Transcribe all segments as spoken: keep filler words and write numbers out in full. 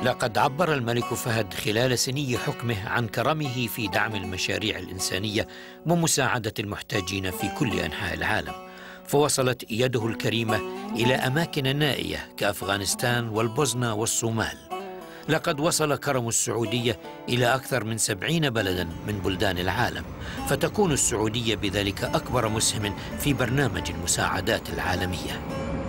لقد عبر الملك فهد خلال سني حكمه عن كرمه في دعم المشاريع الإنسانية ومساعدة المحتاجين في كل أنحاء العالم، فوصلت يده الكريمة إلى أماكن نائية كأفغانستان والبوسنة والصومال. لقد وصل كرم السعودية إلى أكثر من سبعين بلداً من بلدان العالم، فتكون السعودية بذلك أكبر مسهم في برنامج المساعدات العالمية.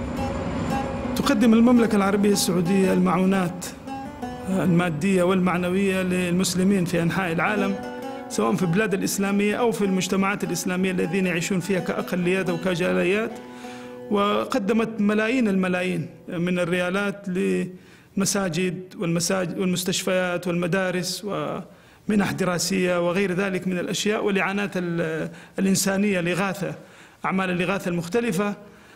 تقدم المملكة العربية السعودية المعونات المادية والمعنوية للمسلمين في أنحاء العالم، سواء في البلاد الإسلامية أو في المجتمعات الإسلامية الذين يعيشون فيها كأقليات أو كجاليات، وقدمت ملايين الملايين من الريالات لمساجد والمساجد والمستشفيات والمدارس ومنح دراسية وغير ذلك من الأشياء، والإعانات الإنسانية، الإغاثة، أعمال الإغاثة المختلفة.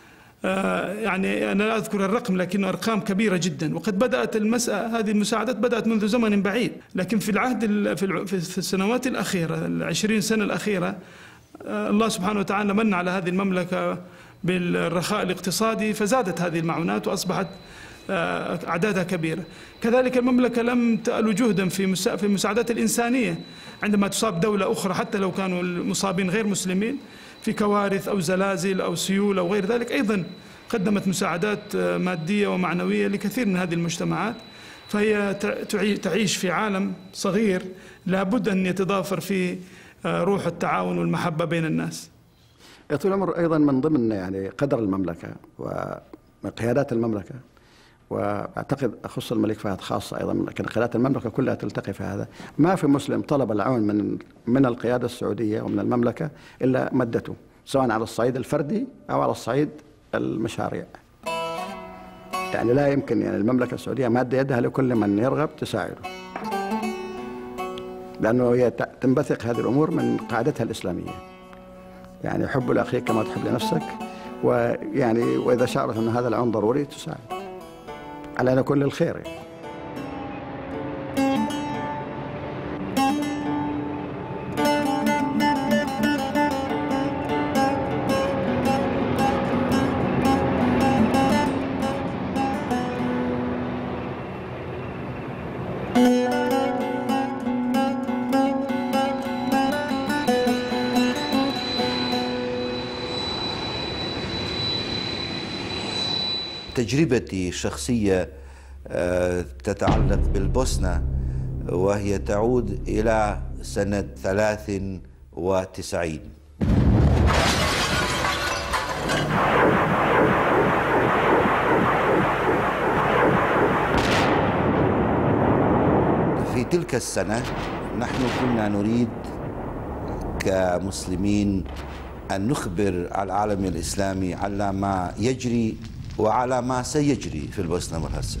يعني أنا لا أذكر الرقم لكنه أرقام كبيرة جدا، وقد بدأت المسألة هذه المساعدات بدأت منذ زمن بعيد، لكن في العهد في السنوات الأخيرة العشرين سنة الأخيرة الله سبحانه وتعالى من على هذه المملكة بالرخاء الاقتصادي، فزادت هذه المعونات وأصبحت أعدادها كبيرة. كذلك المملكة لم تأل جهدا في في المساعدات الإنسانية عندما تصاب دولة أخرى، حتى لو كانوا المصابين غير مسلمين في كوارث أو زلازل أو سيول أو غير ذلك، أيضا قدمت مساعدات مادية ومعنوية لكثير من هذه المجتمعات. فهي تعيش في عالم صغير لابد أن يتضافر فيه روح التعاون والمحبة بين الناس. طول العمر أيضا من ضمن يعني قدر المملكة وقيادات المملكة، واعتقد اخص الملك فهد خاصه ايضا، لكن قيادات المملكه كلها تلتقي في هذا. ما في مسلم طلب العون من من القياده السعوديه ومن المملكه الا مدته، سواء على الصعيد الفردي او على الصعيد المشاريع. يعني لا يمكن يعني المملكه السعوديه ماده يدها لكل من يرغب تساعده، لانه هي تنبثق هذه الامور من قاعدتها الاسلاميه، يعني حب لاخيك كما تحب لنفسك، ويعني واذا شعرت ان هذا العون ضروري تساعد على كل الخير. تجربتي الشخصية تتعلق بالبوسنة، وهي تعود إلى سنة ثلاث وتسعين. في تلك السنة نحن كنا نريد كمسلمين أن نخبر العالم الإسلامي على ما يجري وعلى ما سيجري في البوسنة والهرسك.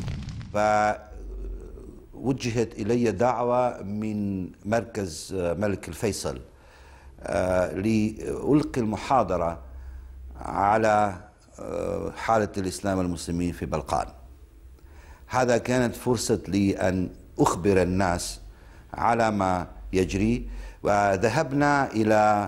فوجهت إلي دعوة من مركز ملك الفيصل لألقي المحاضرة على حالة الإسلام والمسلمين في بلقان. هذا كانت فرصة لي أن أخبر الناس على ما يجري، وذهبنا إلى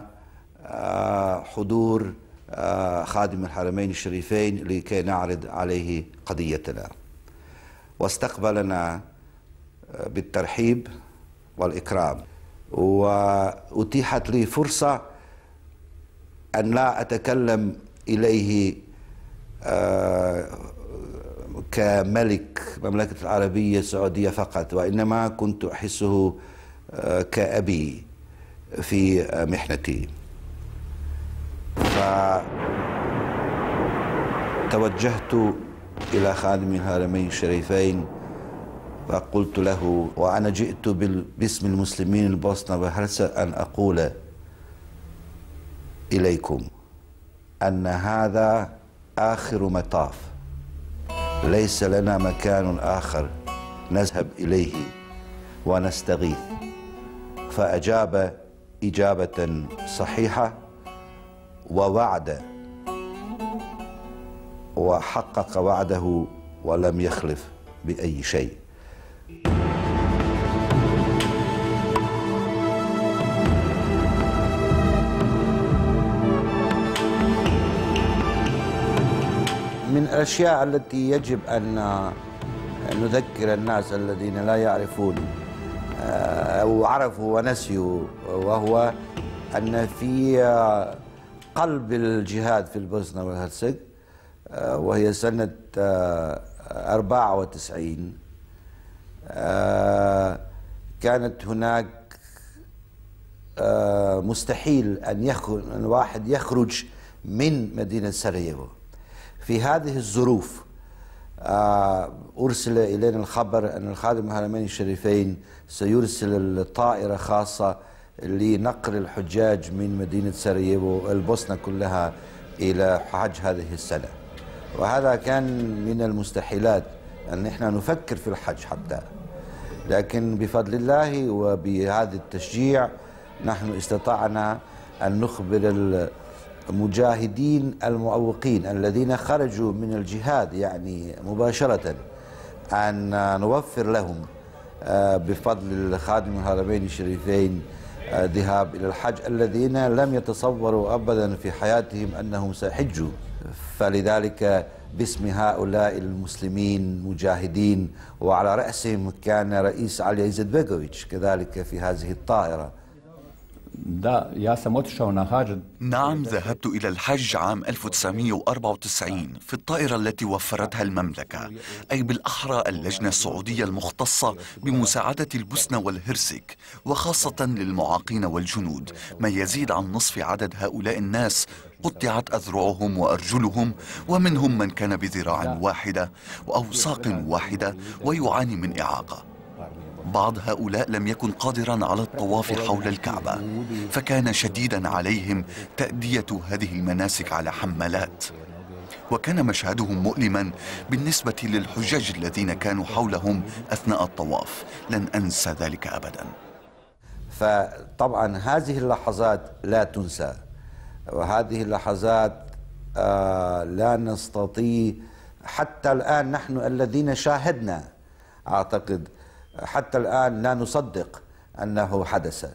حضور خادم الحرمين الشريفين لكي نعرض عليه قضيتنا، واستقبلنا بالترحيب والإكرام، وأتيحت لي فرصة أن لا أتكلم إليه كملك مملكة العربية السعودية فقط، وإنما كنت أحسه كأبي في محنتي. فتوجهت إلى خادم الهرمين الشريفين وقلت له: وأنا جئت باسم المسلمين البوسنة والهرسك أن أقول إليكم أن هذا آخر مطاف، ليس لنا مكان آخر نذهب إليه ونستغيث. فأجاب إجابة صحيحة ووعد، وحقق وعده ولم يخلف بأي شيء. من الأشياء التي يجب أن نذكر الناس الذين لا يعرفون أو عرفوا ونسيوا، وهو أن في قلب الجهاد في البوسنة والهرسك وهي سنة أربعة وتسعين كانت هناك مستحيل أن يخرج الواحد يخرج من مدينة سراييفو. في هذه الظروف أرسل إلينا الخبر أن الخادم الحرمين الشريفين سيرسل طائرة خاصة لنقل الحجاج من مدينة سراييفو البوسنة كلها إلى حج هذه السنة، وهذا كان من المستحيلات أن احنا نفكر في الحج حتى، لكن بفضل الله وبهذا التشجيع نحن استطعنا أن نخبر المجاهدين المعوقين الذين خرجوا من الجهاد يعني مباشرة أن نوفر لهم بفضل الخادم الحرمين الشريفين ذهاب إلى الحج، الذين لم يتصوروا أبدا في حياتهم أنهم سيحجوا. فلذلك باسم هؤلاء المسلمين مجاهدين وعلى رأسهم كان رئيس علي إيزدبيغوفيتش كذلك في هذه الطائرة. نعم، ذهبت إلى الحج عام ألف وتسعمئة وأربعة وتسعين في الطائرة التي وفرتها المملكة، أي بالأحرى اللجنة السعودية المختصة بمساعدة البوسنة والهرسك، وخاصة للمعاقين والجنود، ما يزيد عن نصف عدد هؤلاء الناس قطعت أذرعهم وأرجلهم، ومنهم من كان بذراع واحدة أو ساق واحدة ويعاني من إعاقة. بعض هؤلاء لم يكن قادرا على الطواف حول الكعبة، فكان شديدا عليهم تأدية هذه المناسك على حمالات، وكان مشهدهم مؤلما بالنسبة للحجاج الذين كانوا حولهم أثناء الطواف. لن أنسى ذلك أبدا. فطبعا هذه اللحظات لا تنسى، وهذه اللحظات آه لا نستطيع حتى الآن نحن الذين شاهدنا، أعتقد حتى الآن لا نصدق أنه حدث.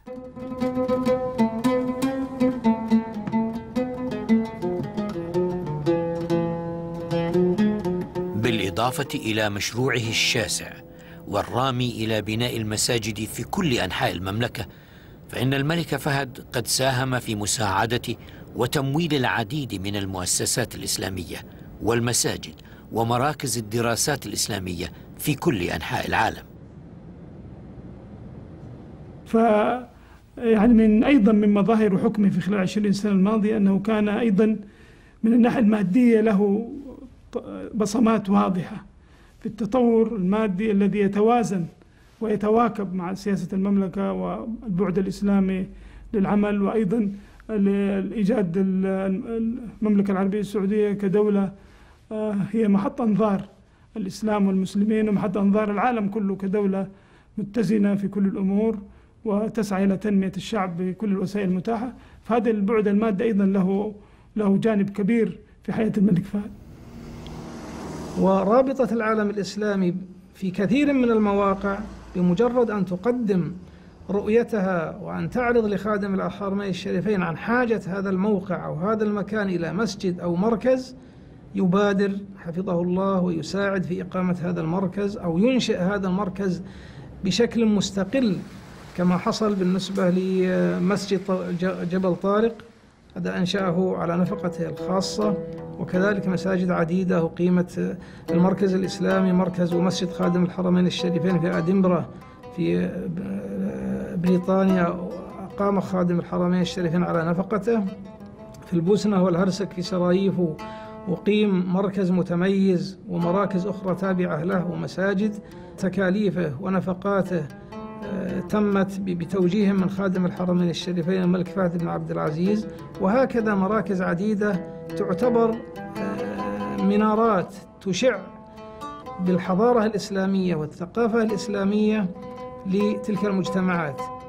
بالإضافة إلى مشروعه الشاسع والرامي إلى بناء المساجد في كل أنحاء المملكة، فإن الملك فهد قد ساهم في مساعدة وتمويل العديد من المؤسسات الإسلامية والمساجد ومراكز الدراسات الإسلامية في كل أنحاء العالم. ف يعني من أيضا من مظاهر حكمه في خلال عشرين سنة الماضية أنه كان أيضا من الناحية المادية له بصمات واضحة في التطور المادي الذي يتوازن ويتواكب مع سياسة المملكة والبعد الإسلامي للعمل، وأيضا لإيجاد المملكة العربية السعودية كدولة هي محط أنظار الإسلام والمسلمين ومحط أنظار العالم كله كدولة متزنة في كل الأمور وتسعى إلى تنمية الشعب بكل الوسائل المتاحة. فهذا البعد المادي أيضا له له جانب كبير في حياة الملك فهد. ورابطة العالم الإسلامي في كثير من المواقع بمجرد أن تقدم رؤيتها وأن تعرض لخادم الحرمين الشريفين عن حاجة هذا الموقع أو هذا المكان إلى مسجد أو مركز، يبادر حفظه الله ويساعد في إقامة هذا المركز أو ينشئ هذا المركز بشكل مستقل، كما حصل بالنسبة لمسجد جبل طارق، هذا أنشأه على نفقته الخاصة، وكذلك مساجد عديدة أقيمت. المركز الإسلامي مركز ومسجد خادم الحرمين الشريفين في أدنبرا في بريطانيا أقام خادم الحرمين الشريفين على نفقته. في البوسنة والهرسك في سراييفو أقيم مركز متميز ومراكز أخرى تابعة له ومساجد. تكاليفه ونفقاته تمت بتوجيه من خادم الحرمين الشريفين الملك فهد بن عبد العزيز، وهكذا مراكز عديدة تعتبر منارات تشع بالحضارة الإسلامية والثقافة الإسلامية لتلك المجتمعات.